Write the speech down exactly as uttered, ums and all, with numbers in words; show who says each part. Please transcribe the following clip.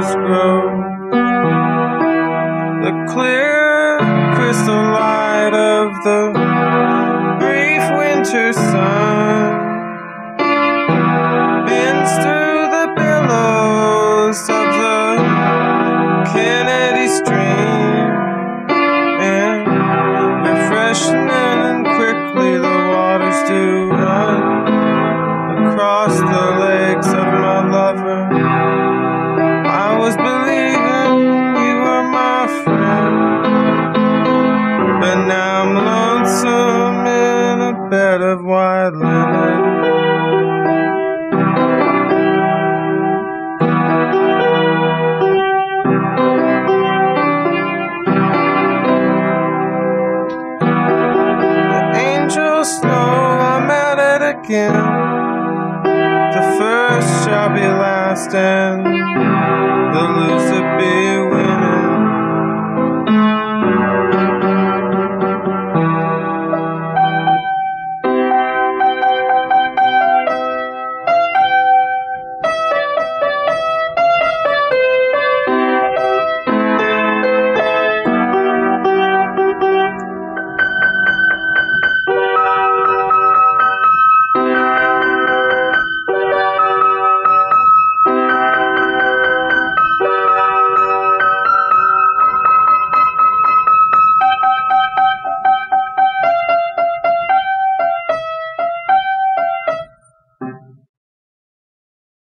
Speaker 1: flowers grow. The clear crystal light of the brief winter sun bends through the billows of the Kennedy stream, and refreshing and quickly the waters do run across the legs of my lover. I was believing you were my friend, but now I'm lonesome in a bed of white linen. The angels know I'm at it again. The first shall be last, and